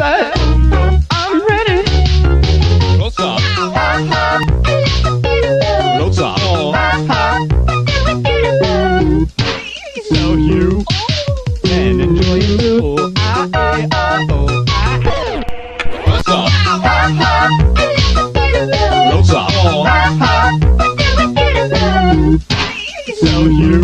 said, I'm ready. What's up? What's up? So you can enjoy it too. What's up? What's up? So you